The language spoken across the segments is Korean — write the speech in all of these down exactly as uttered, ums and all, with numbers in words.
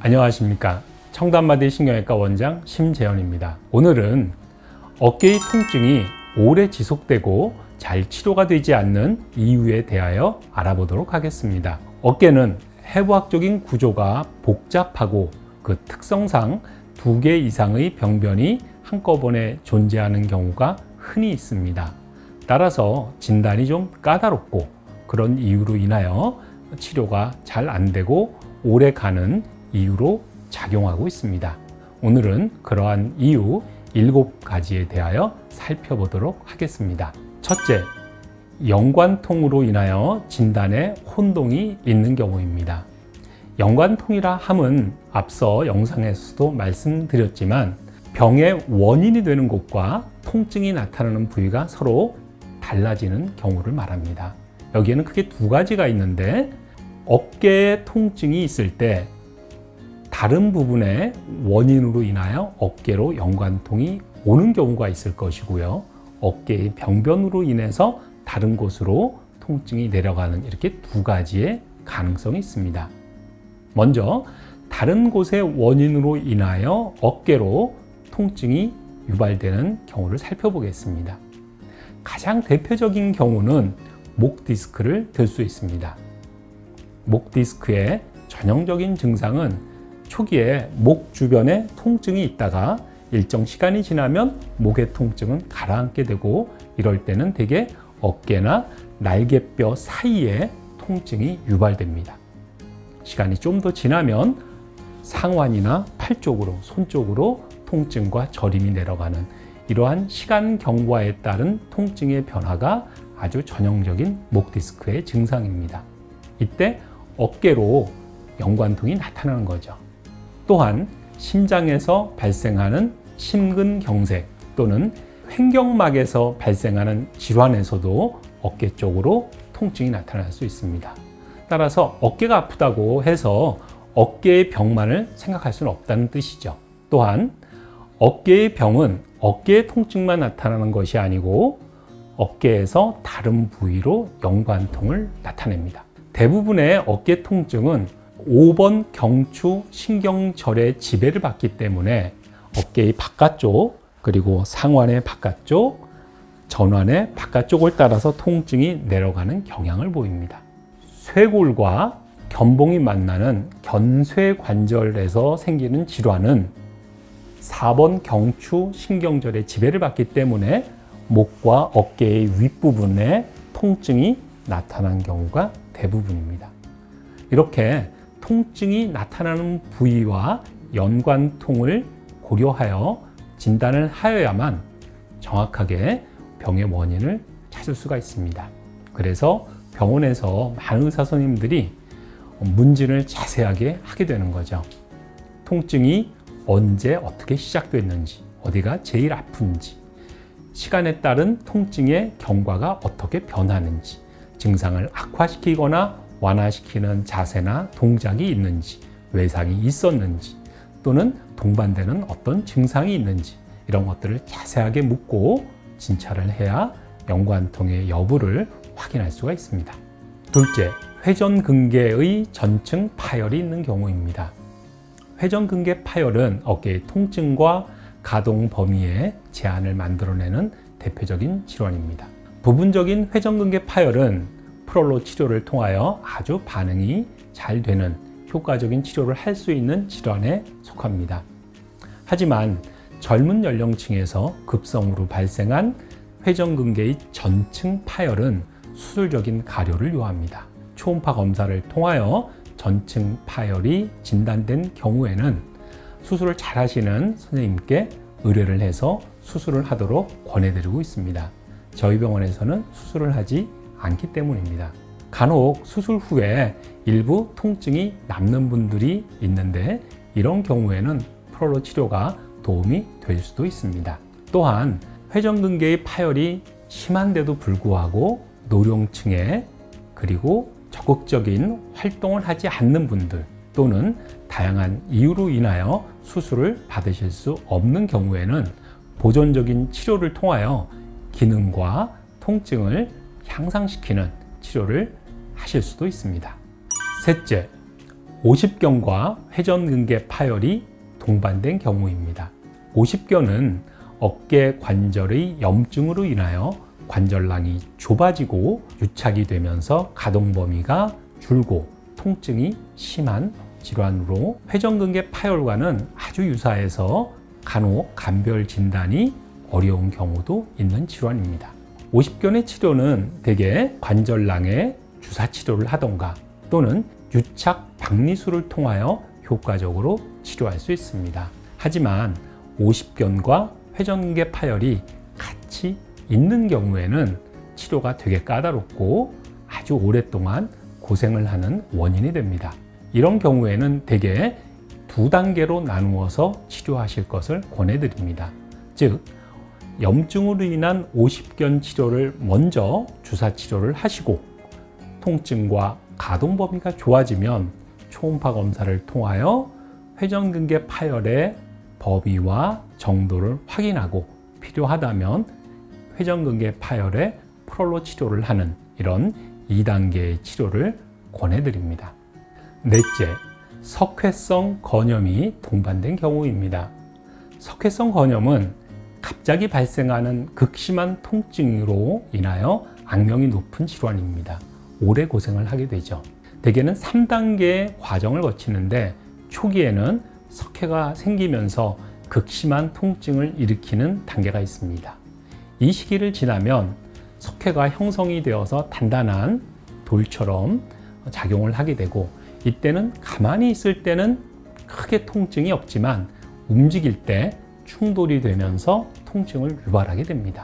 안녕하십니까. 청담마디 신경외과 원장 심재현입니다. 오늘은 어깨의 통증이 오래 지속되고 잘 치료가 되지 않는 이유에 대하여 알아보도록 하겠습니다. 어깨는 해부학적인 구조가 복잡하고 그 특성상 두 개 이상의 병변이 한꺼번에 존재하는 경우가 흔히 있습니다. 따라서 진단이 좀 까다롭고 그런 이유로 인하여 치료가 잘 안 되고 오래 가는 이유로 작용하고 있습니다. 오늘은 그러한 이유 일곱 가지에 대하여 살펴보도록 하겠습니다. 첫째, 연관통으로 인하여 진단에 혼동이 있는 경우입니다. 연관통이라 함은 앞서 영상에서도 말씀드렸지만 병의 원인이 되는 곳과 통증이 나타나는 부위가 서로 달라지는 경우를 말합니다. 여기에는 크게 두 가지가 있는데, 어깨에 통증이 있을 때 다른 부분의 원인으로 인하여 어깨로 연관통이 오는 경우가 있을 것이고요. 어깨의 병변으로 인해서 다른 곳으로 통증이 내려가는 이렇게 두 가지의 가능성이 있습니다. 먼저 다른 곳의 원인으로 인하여 어깨로 통증이 유발되는 경우를 살펴보겠습니다. 가장 대표적인 경우는 목 디스크를 들 수 있습니다. 목 디스크의 전형적인 증상은 초기에 목 주변에 통증이 있다가 일정 시간이 지나면 목의 통증은 가라앉게 되고, 이럴 때는 대개 어깨나 날개뼈 사이에 통증이 유발됩니다. 시간이 좀 더 지나면 상완이나 팔 쪽으로, 손 쪽으로 통증과 저림이 내려가는 이러한 시간 경과에 따른 통증의 변화가 아주 전형적인 목 디스크의 증상입니다. 이때 어깨로 연관통이 나타나는 거죠. 또한 심장에서 발생하는 심근경색 또는 횡격막에서 발생하는 질환에서도 어깨 쪽으로 통증이 나타날 수 있습니다. 따라서 어깨가 아프다고 해서 어깨의 병만을 생각할 수는 없다는 뜻이죠. 또한 어깨의 병은 어깨의 통증만 나타나는 것이 아니고 어깨에서 다른 부위로 연관통을 나타냅니다. 대부분의 어깨 통증은 오 번 경추 신경절의 지배를 받기 때문에 어깨의 바깥쪽, 그리고 상완의 바깥쪽, 전완의 바깥쪽을 따라서 통증이 내려가는 경향을 보입니다. 쇄골과 견봉이 만나는 견쇄관절에서 생기는 질환은 사 번 경추 신경절의 지배를 받기 때문에 목과 어깨의 윗부분에 통증이 나타난 경우가 대부분입니다. 이렇게 통증이 나타나는 부위와 연관통을 고려하여 진단을 하여야만 정확하게 병의 원인을 찾을 수가 있습니다. 그래서 병원에서 많은 의사 선생님들이 문진을 자세하게 하게 되는 거죠. 통증이 언제 어떻게 시작됐는지, 어디가 제일 아픈지, 시간에 따른 통증의 경과가 어떻게 변하는지, 증상을 악화시키거나 완화시키는 자세나 동작이 있는지, 외상이 있었는지, 또는 동반되는 어떤 증상이 있는지, 이런 것들을 자세하게 묻고 진찰을 해야 연관통의 여부를 확인할 수가 있습니다. 둘째, 회전근개의 전층 파열이 있는 경우입니다. 회전근개 파열은 어깨의 통증과 가동 범위에 제한을 만들어내는 대표적인 질환입니다. 부분적인 회전근개 파열은 프롤로 치료를 통하여 아주 반응이 잘 되는 효과적인 치료를 할 수 있는 질환에 속합니다. 하지만 젊은 연령층에서 급성으로 발생한 회전근개의 전층 파열은 수술적인 가료를 요합니다. 초음파 검사를 통하여 전층 파열이 진단된 경우에는 수술을 잘 하시는 선생님께 의뢰를 해서 수술을 하도록 권해드리고 있습니다. 저희 병원에서는 수술을 하지 않기 때문입니다. 간혹 수술 후에 일부 통증이 남는 분들이 있는데, 이런 경우에는 프롤로 치료가 도움이 될 수도 있습니다. 또한 회전근개의 파열이 심한데도 불구하고 노령층에, 그리고 적극적인 활동을 하지 않는 분들, 또는 다양한 이유로 인하여 수술을 받으실 수 없는 경우에는 보존적인 치료를 통하여 기능과 통증을 향상시키는 치료를 하실 수도 있습니다. 셋째, 오십견과 회전근개 파열이 동반된 경우입니다. 오십견은 어깨 관절의 염증으로 인하여 관절낭이 좁아지고 유착이 되면서 가동 범위가 줄고 통증이 심한 질환으로, 회전근개 파열과는 아주 유사해서 간혹 간별 진단이 어려운 경우도 있는 질환입니다. 오십견의 치료는 대개 관절낭에 주사 치료를 하던가 또는 유착 박리술을 통하여 효과적으로 치료할 수 있습니다. 하지만 오십견과 회전근개 파열이 같이 있는 경우에는 치료가 되게 까다롭고 아주 오랫동안 고생을 하는 원인이 됩니다. 이런 경우에는 대개 두 단계로 나누어서 치료하실 것을 권해드립니다. 즉, 염증으로 인한 오십견 치료를 먼저 주사 치료를 하시고 통증과 가동 범위가 좋아지면 초음파 검사를 통하여 회전근개 파열의 범위와 정도를 확인하고 필요하다면 회전근개 파열의 프롤로 치료를 하는 이런 이 단계의 치료를 권해드립니다. 넷째, 석회성 건염이 동반된 경우입니다. 석회성 건염은 갑자기 발생하는 극심한 통증으로 인하여 악명이 높은 질환입니다. 오래 고생을 하게 되죠. 대개는 삼 단계의 과정을 거치는데 초기에는 석회가 생기면서 극심한 통증을 일으키는 단계가 있습니다. 이 시기를 지나면 석회가 형성이 되어서 단단한 돌처럼 작용을 하게 되고, 이때는 가만히 있을 때는 크게 통증이 없지만 움직일 때 충돌이 되면서 통증을 유발하게 됩니다.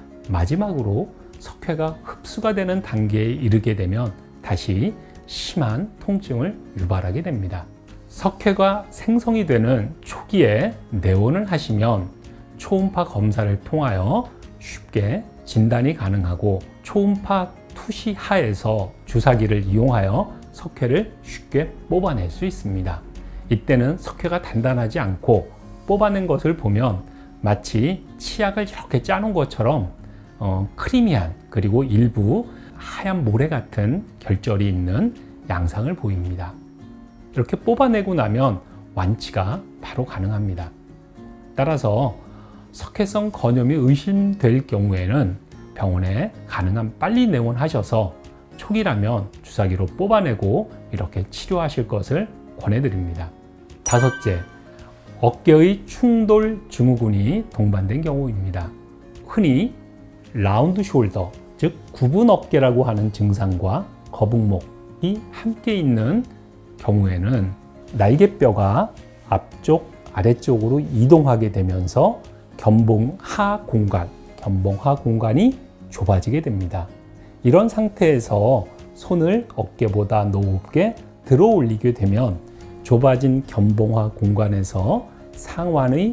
마지막으로 석회가 흡수가 되는 단계에 이르게 되면 다시 심한 통증을 유발하게 됩니다. 석회가 생성이 되는 초기에 내원을 하시면 초음파 검사를 통하여 쉽게 진단이 가능하고, 초음파 투시 하에서 주사기를 이용하여 석회를 쉽게 뽑아낼 수 있습니다. 이때는 석회가 단단하지 않고 뽑아낸 것을 보면 마치 치약을 이렇게 짜놓은 것처럼 어, 크리미한, 그리고 일부 하얀 모래 같은 결절이 있는 양상을 보입니다. 이렇게 뽑아내고 나면 완치가 바로 가능합니다. 따라서 석회성 건염이 의심될 경우에는 병원에 가능한 빨리 내원하셔서 초기라면 주사기로 뽑아내고 이렇게 치료하실 것을 권해드립니다. 다섯째, 어깨의 충돌 증후군이 동반된 경우입니다. 흔히 라운드 숄더, 즉 구분 어깨라고 하는 증상과 거북목이 함께 있는 경우에는 날개뼈가 앞쪽, 아래쪽으로 이동하게 되면서 견봉하 공간, 견봉하 공간이 좁아지게 됩니다. 이런 상태에서 손을 어깨보다 높게 들어 올리게 되면 좁아진 견봉하 공간에서 상완의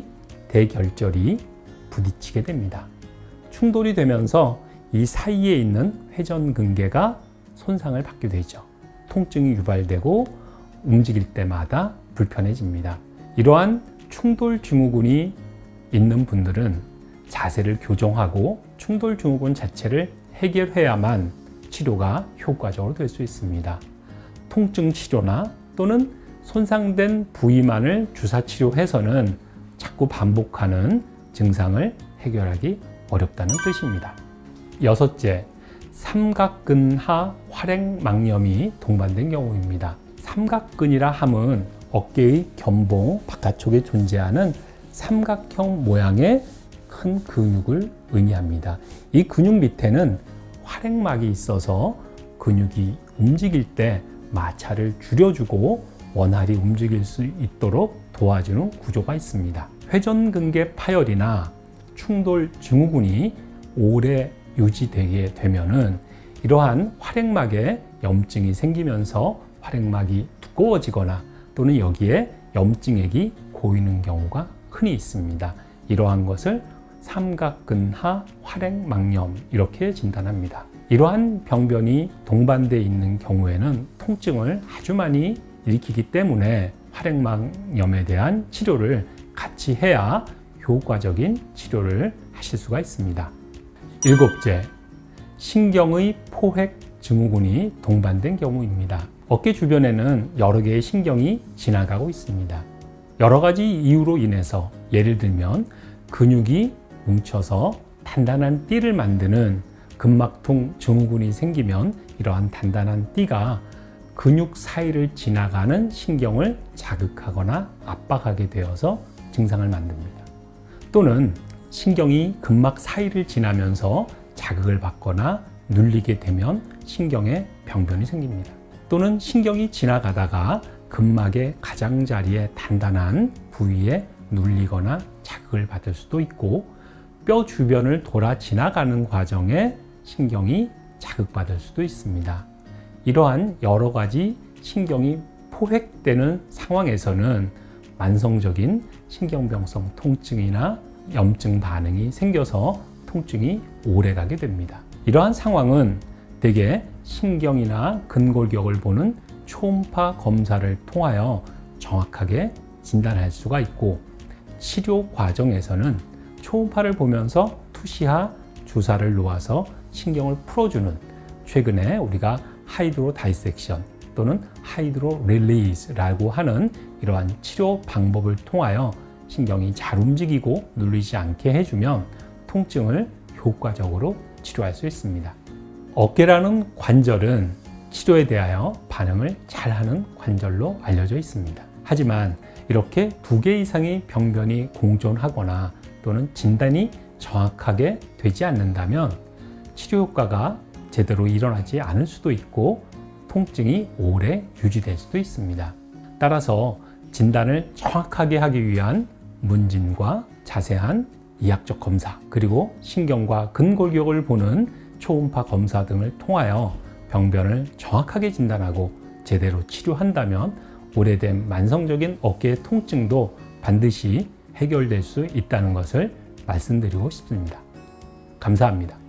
대결절이 부딪히게 됩니다. 충돌이 되면서 이 사이에 있는 회전근개가 손상을 받게 되죠. 통증이 유발되고 움직일 때마다 불편해집니다. 이러한 충돌 증후군이 있는 분들은 자세를 교정하고 충돌 증후군 자체를 해결해야만 치료가 효과적으로 될 수 있습니다. 통증 치료나 또는 손상된 부위만을 주사 치료해서는 자꾸 반복하는 증상을 해결하기 어렵다는 뜻입니다. 여섯째, 삼각근하 활액막염이 동반된 경우입니다. 삼각근이라 함은 어깨의 견봉 바깥쪽에 존재하는 삼각형 모양의 큰 근육을 의미합니다. 이 근육 밑에는 활액막이 있어서 근육이 움직일 때 마찰을 줄여주고 원활히 움직일 수 있도록 도와주는 구조가 있습니다. 회전근개 파열이나 충돌 증후군이 오래 유지되게 되면은 이러한 활액막에 염증이 생기면서 활액막이 두꺼워지거나 또는 여기에 염증액이 고이는 경우가 흔히 있습니다. 이러한 것을 삼각근하 활액막염 이렇게 진단합니다. 이러한 병변이 동반되어 있는 경우에는 통증을 아주 많이 일으키기 때문에 활액막염에 대한 치료를 같이 해야 효과적인 치료를 하실 수가 있습니다. 일곱째, 신경의 포획 증후군이 동반된 경우입니다. 어깨 주변에는 여러 개의 신경이 지나가고 있습니다. 여러 가지 이유로 인해서 예를 들면 근육이 뭉쳐서 단단한 띠를 만드는 근막통 증후군이 생기면 이러한 단단한 띠가 근육 사이를 지나가는 신경을 자극하거나 압박하게 되어서 증상을 만듭니다. 또는 신경이 근막 사이를 지나면서 자극을 받거나 눌리게 되면 신경에 병변이 생깁니다. 또는 신경이 지나가다가 근막의 가장자리에 단단한 부위에 눌리거나 자극을 받을 수도 있고, 뼈 주변을 돌아 지나가는 과정에 신경이 자극받을 수도 있습니다. 이러한 여러 가지 신경이 포획되는 상황에서는 만성적인 신경병성 통증이나 염증 반응이 생겨서 통증이 오래가게 됩니다. 이러한 상황은 대개 신경이나 근골격을 보는 초음파 검사를 통하여 정확하게 진단할 수가 있고, 치료 과정에서는 초음파를 보면서 투시하 주사를 놓아서 신경을 풀어주는, 최근에 우리가 하이드로 다이섹션 또는 하이드로 릴리즈라고 하는 이러한 치료 방법을 통하여 신경이 잘 움직이고 눌리지 않게 해주면 통증을 효과적으로 치료할 수 있습니다. 어깨라는 관절은 치료에 대하여 반응을 잘하는 관절로 알려져 있습니다. 하지만 이렇게 두 개 이상의 병변이 공존하거나 또는 진단이 정확하게 되지 않는다면 치료 효과가 제대로 일어나지 않을 수도 있고 통증이 오래 유지될 수도 있습니다. 따라서 진단을 정확하게 하기 위한 문진과 자세한 이학적 검사, 그리고 신경과 근골격을 보는 초음파 검사 등을 통하여 병변을 정확하게 진단하고 제대로 치료한다면 오래된 만성적인 어깨의 통증도 반드시 해결될 수 있다는 것을 말씀드리고 싶습니다. 감사합니다.